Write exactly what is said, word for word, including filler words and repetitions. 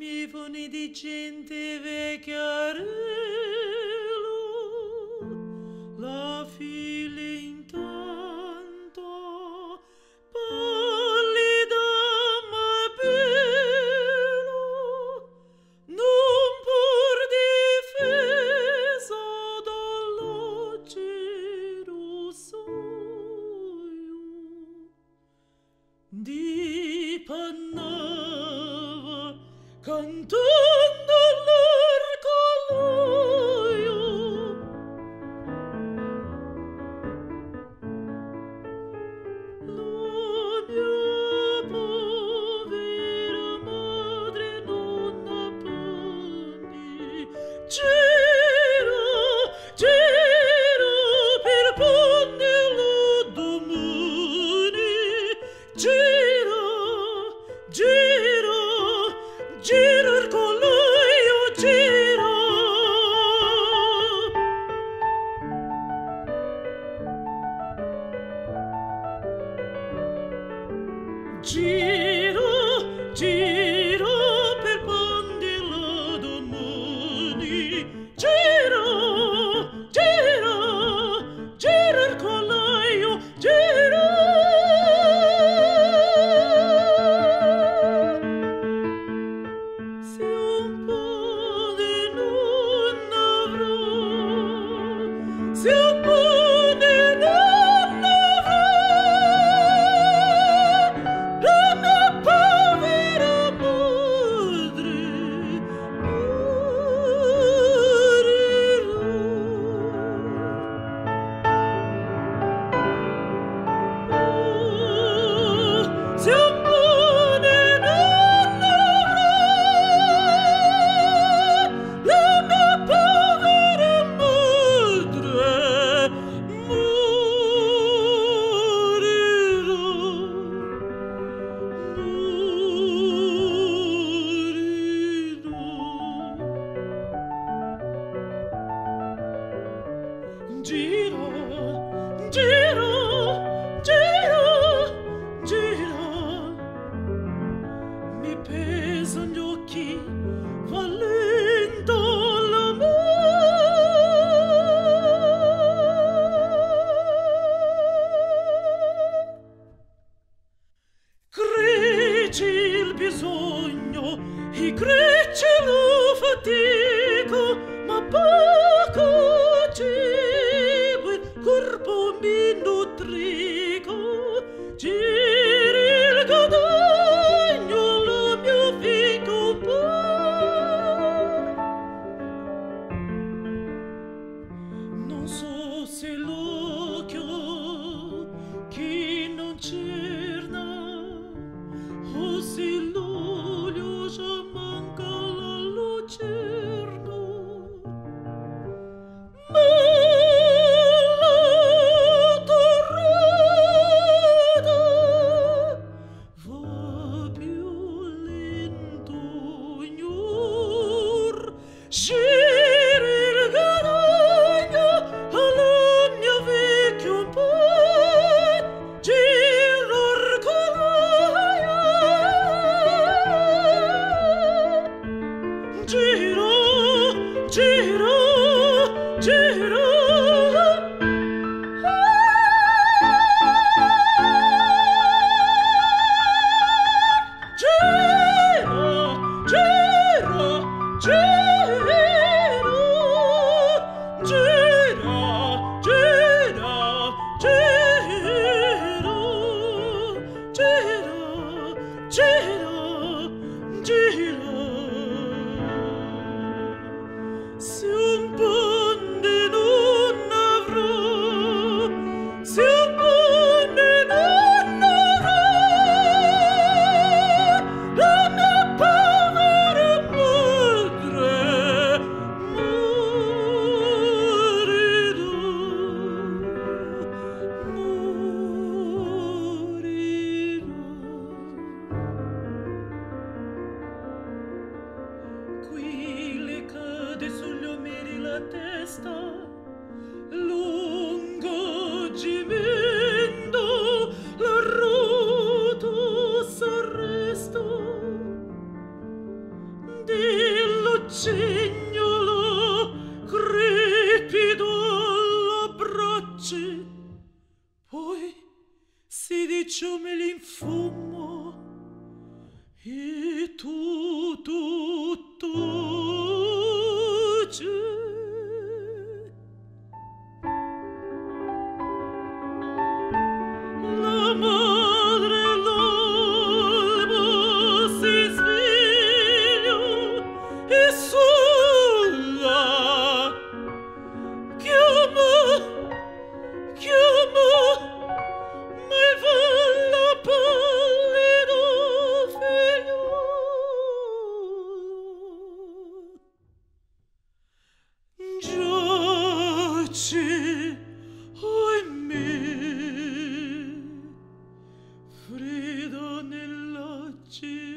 gemevano di gente vecchiarello, la figlia intanto pallida ma bella, non pur difesa dall'acero soio, dipannava cantando l'arcoloio. La mia povera madre non appendi, gira, gira per ponderlo domani, gira, gira, gira il colloio, gira. Giro, giro per ponderlo domani, giro, giro, giro il colloio, giro. Se un pane non avrò, se un pane non avrò, la mia povera madre morirà. Se un pane non avrò, la mia povera madre morirà. Giro, giro, giro, giro, mi pesano gli occhi, va lento l'amore. Creci il bisogno, e creci la fatica, ma poco cibo il corpo mi nutrico. Giri il guadagno, la mia fica un po'. Non so se l'occhio che non cerna, o se l'olio già manca la lucerna. Ma la torreta va più lento, ignor. Gira il guadagno alla mia vecchia un po', gira il colloio, giro, giro, giro. Se un ponte non avrò, se un ponte non avrò, la mia povera madre morirà, morirà. Qui le cade sugli omeri la testa, lungo gemendo la ruota s'arresta. cignolo crepido all'abbracci, poi si dice me l'infumo e tu, tu, tu c'è. La madre l'alba si sveglia e sola chiama, chiama, ma va la pallido figliolo. Giace, ohimè, fredda nella città.